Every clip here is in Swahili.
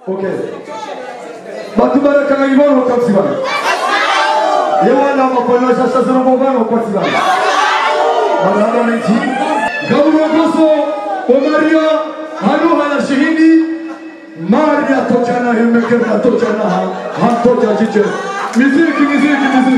Okay. Batubara kama iboro kapsiba. Yewana mafano sasa zero mbano kapsiba. Barana nchi. Gaburo goso Omaria hanu hana shahidi Maria tochana himekera tochana ha tocha jiche. Miziki.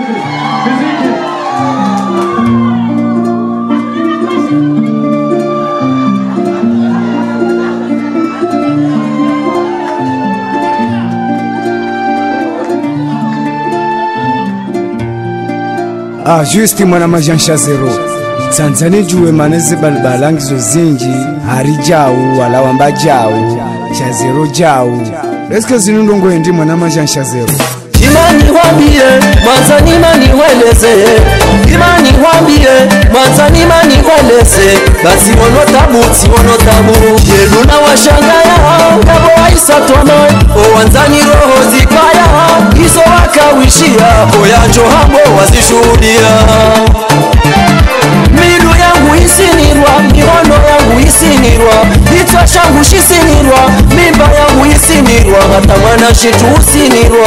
Juste mwana majansha zero Tanzania juwe maneze balbalangizo zinji hari jau wala wamba jau cha zero jau Eske zinundongo endi mwana majansha zero Imani wambie, mwanzani mani weleze Imani wambie, mwanzani mani weleze Basi wono tabu Yeluna washangaya, ngabo waisa tono Owanzani roho zikaya, hizo wakawishia Oyajo hambo wazishuhudia Milu yangu isinirwa, mihono yangu isinirwa Hitwa shangu shisinirwa, mimba yangu isinirwa Hata mwana shitu usinirwa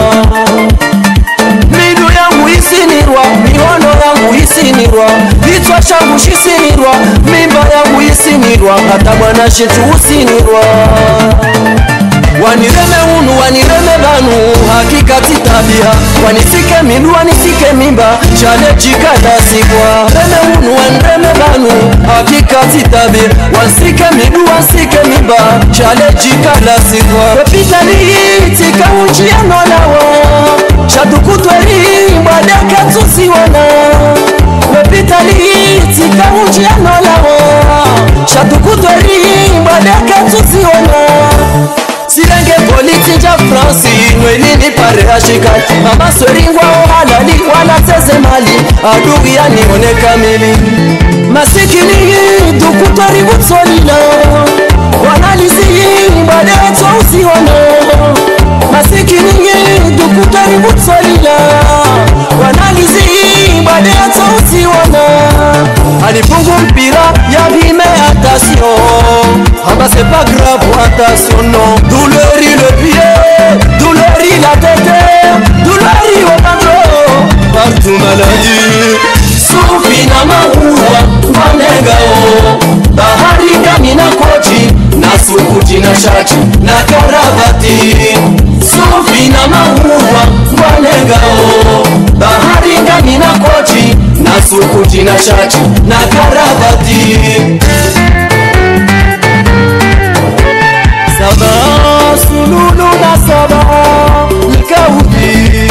Milu yangu isinirwa, mihono yangu isinirwa Hitwa shangu shisinirwa, mimba yangu isinirwa Hata mwana shitu usinirwa Wanireme unu, wanireme banu, hakika titabia Wanisike milu, wanisike mimba, chale chikada sikwa Reme unu, wanireme banu, hakika titabia Wanisike milu, wanisike mimba, chale chikada sikwa Wepita ni tika unjia nolawa Shatukutweri, mbadaka tusiwana Wepita ni tika unjia nolawa Shatukutweri, mbadaka tusiwana Sirenge politi ja Fransi Nwelini pare ashikai Mama sweringwa ohalali Wala teze mali Adui ya nione kamili Masikini Dukutori utsolila Wanalizi Mbade eto usiwana Masikini Dukutori utsolila Wanalizi Mbade eto usiwana Alipungu mpira ya bime attention Ah bah c'est pas grave, attention non Douleuri le pied, douleuri la tête Douleuri au pantalon, partout maladie Sufina mahuwa, manegao Bahari kamina kochi, na sukuti na shati, na karavati Sufina mahuwa, manegao Bahari kamina kochi, na sukuti na shati, na karavati Saba, sululu na saba, nikauti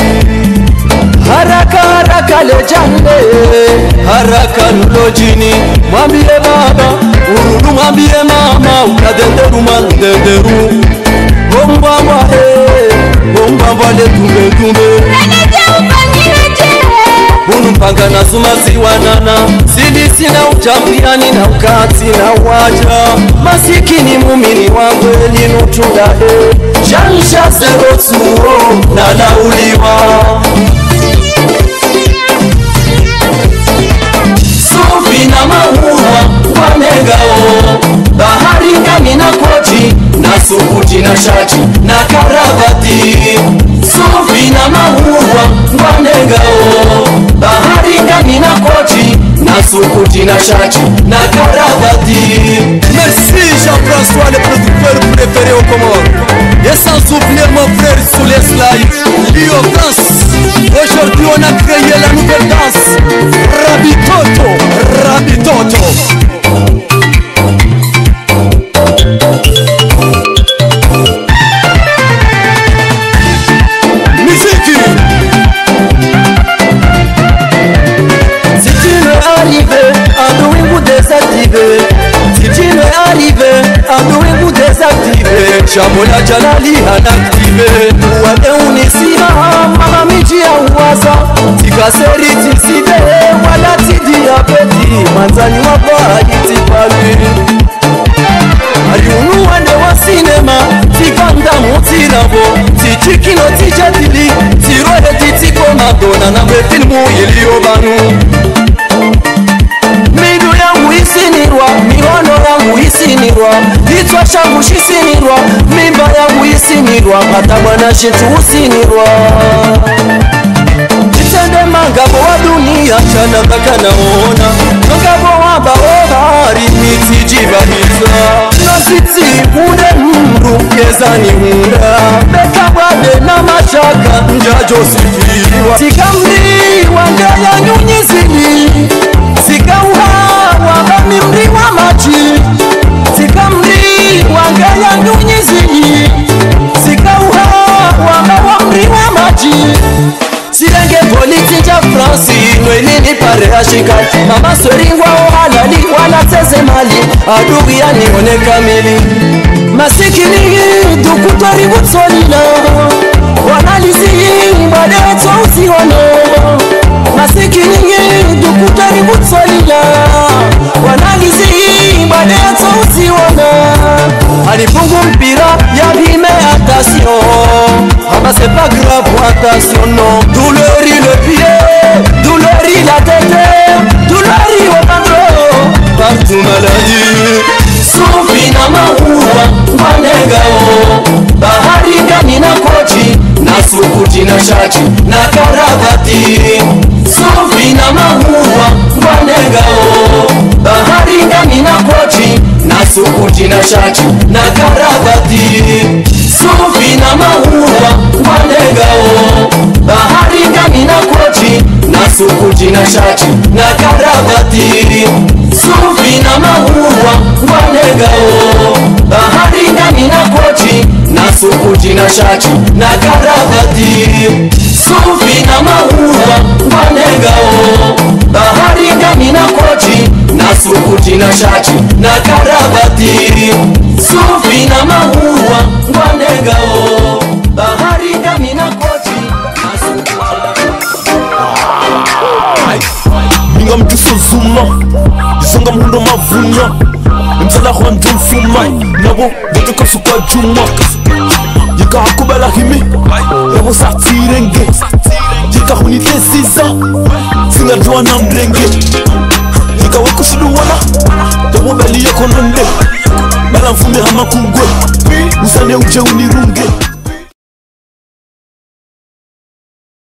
Haraka lejande, haraka nulojini Mwambie baba, ururu mwambie mama Ukadenderu mandenderu Bombamba le tumbe Unumpanga na sumasi wanana Silisi na uchampiani na ukati na waja Masikini mumini wangweli nuchunga Jansha zero tuo na lauliwa Sufi na mahuwa wanegao Bahari ngami na koji na sukuti na shati na karavati Sufi na mahuwa wanegao Bahari ngami na koji na sukuti na shati na karavati Merci Jean-François le producteur préféré au Comores Et sans souvenir mon frère Soulès Live Lio Danse Aujourd'hui on a créé la nouvelle danse Rabitoto Musique Si tu veux arriver à douer vous désactiver Si tu veux arriver à douer vous désactiver Chamola Jalali anactivé Ouade unisima mama miji ya uwasa Tikaseri tiside wala tidi ya peti Manzani wako hajitipali Aliunu wande wa sinema Tikanda mutirabo Tichikino tijatili Tirohe titiko madona na mefilmu iliyobanu Midu yangu isinirwa Mihono yangu isinirwa Hitwa shangu shisinirwa Mimba yangu isinirwa usinirwa hata bwana shetu usinirwa Itende mangabo wa dunia chana baka naona Mangabo wa bahari miti jibaniza Nasiti hunde mru yezani hunda Beka wade na mashaka njajo sifiwa Sikamri wangaya nyunyizini Sikauha wabami mri wa machi Sikamri wangaya nyunyizini Sikauha wabami wa machi Sirenge politi ja Fransi Noelini pare ashika Mama soringwa ohalali Wala teze mali Adugi ya nione kamili Masikini Dukutori utsolila Wanalizi Mbade utosi wano Masikini Dukutori utsolila Wanalizi Mbade utosi wano Alifungu mpira Ya bime attention Ah bah c'est pas grave, attention non. Doulerie le pied, doulerie la tête, doulerie au pantalon, partout maladie. Sufina maua, manegao, bahari gani na kochi, na sukuti na shati, na karavati. Sufina maua, manegao, bahari gani na kochi, na sukuti na shati, na karavati. Sufina maua, manegao, bahari gani na kochi, na sukuti na shati, na karavati. Sufina maua, manegao, bahari gani na kochi, na sukuti na shati, na karavati. Sufina maua, manegao, bahari gani na kochi, na sukuti na shati, na karavati. Sufina maua, manegao, bahari gani na kochi, na sukuti na Minga mtuso zuma Isonga mundo mavunya Msala huandu mfuma Nabo bote kasu kwa juma Yika hakubala himi Yabo satirenge Yika hunite siza Singa jua na mrenge Yika wakushidu wana Yabo beli yako nonde Bala mfume hama kungwe Usane uje unirunge